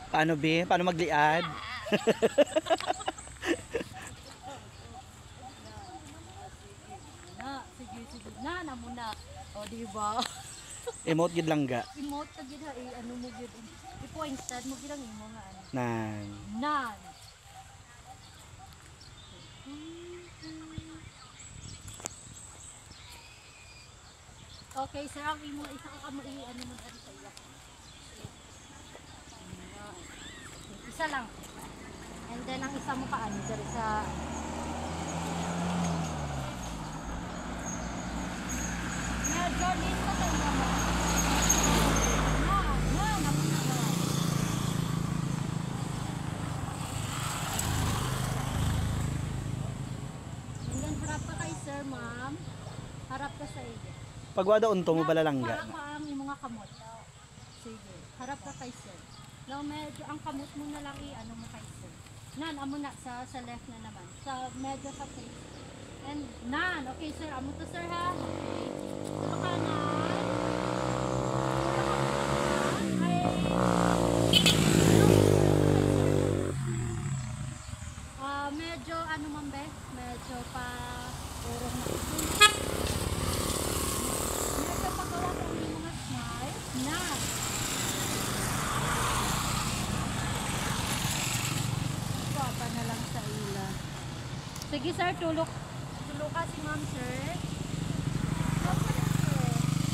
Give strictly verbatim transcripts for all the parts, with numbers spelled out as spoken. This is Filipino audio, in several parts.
Paano be? Paano magliad? Na, sige, sige. Na, na muna. O, diba? Emote gid lang ga. Emote ka gid ha, eh, ano mo gid. I-pointed mo gid ang imo nga ano. Nan. Nan. Okay, sir, ang imo isa ka kamo i-ano mo dito sa iya. Isa lang. And then ang isa mo pa ano diri sa medyo dito sa iya mo. Na, na, na, na. And then harap ka kay sir, ma'am. Harap ka sa iya. Pagwada unto mo bala lang ga. Parang ang imong nga kamot. Sige, harap ka kay sir. Now medyo ang kamot mo na lang i-ano mo kay sir. Nan, amo na sa sa left na naman. Sa medyo sa face. And nan, okay sir, amo to sir ha. Tulo ka na. Ah, medyo ano man be? Medyo pa urong na. Medyo pagawa ko ng mga smile. Nan. Papa na lang sa ila. Sige sir, tulok. Tulok ka si ma'am sir. Tulok ka na, sir.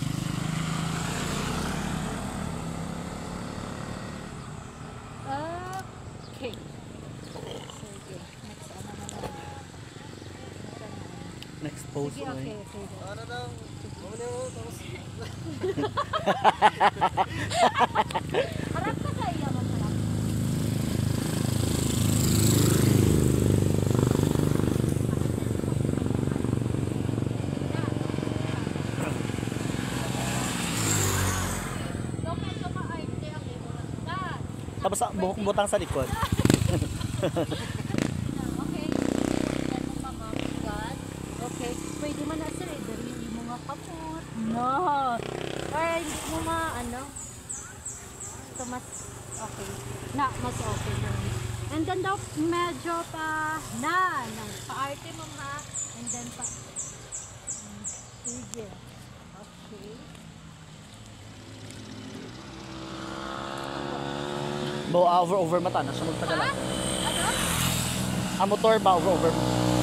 Okay. Sige. Next ano na lang. Next post Sige, mo. okay, okay. Ano daw? Mamuli mo, tapos Harap ka sa iya, ma'am. Harap. Tapos sa buhok butang sa likod. Okay. Okay. Pwede man na sir, darili mo nga kapot. No. Or hindi mo ma, ano. Ito mas, okay. Na, mas okay na. And then daw, medyo pa, na, na. Pa-arte mo ha. And then pa, hmm, sige. Okay. Bo over over mata na siya magtagala. Ha? Ano? Ang motor ba over over.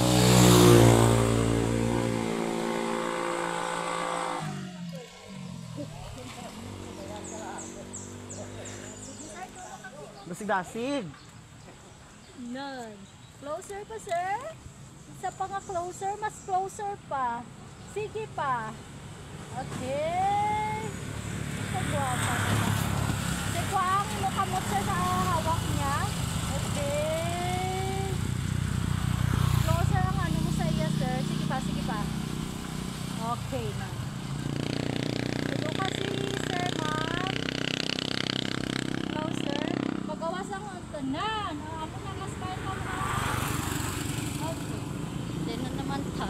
Dasig-dasig. None. Closer pa, sir? Isa pa nga closer, mas closer pa. Sige pa. Okay. Ito guwapa naman. Sige, ang mukamot sir na hawak niya. Okay. Closer ang ano mo sa iya, sir. Sige pa, sige pa. Okay na. Ito kasi, sir, ma'am. Closer. Pagawas ang tanan. Ako na mas pa ito na. Okay. Then na naman ta.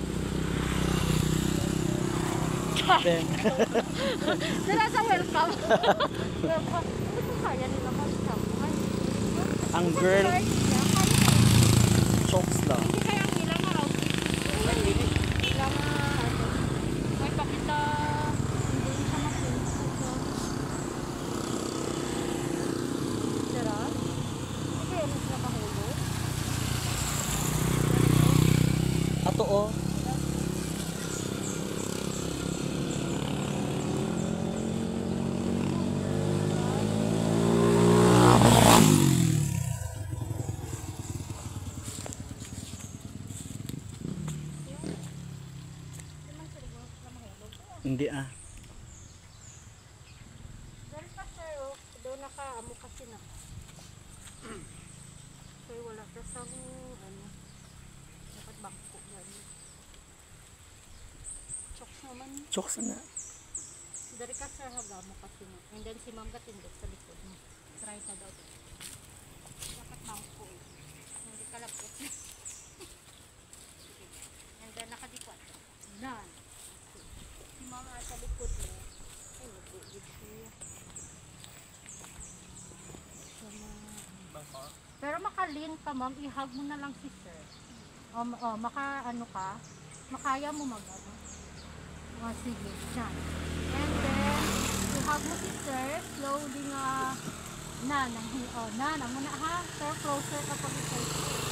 Then Sira sa welcome. Welcome. Ito kaya nila welcome. ang girl chokes lang. Hindi kaya ang ilang outfit. Ilang ano. May pakita. Hindi siya ma-print. Sira? Hindi kaya mas nakahulog. Ato oh. Hindi ah. Dari pa sir, oh. Doon naka-amo kasi na. Kaya wala ka sa ano. Dapat bangko yan. Chokes naman. Chokes na. Dari ka sir, hagamo kasi na. And then si ma'am katindot sa likod mo. Try na daw. Dapat bangko eh. Hindi ka lapot. And then nakadikwat. None. Si ma'am sa likod mo. Ay, nag-uugid siya. So, ka ma'am, i-hug mo na lang si sir. O, ma- o maka ano ka, makaya mo mag ano. O, sige, yan. And then, i-hug mo si sir, slowly nga, na, nang, oh, na, na muna ha, sir, closer kapag ito.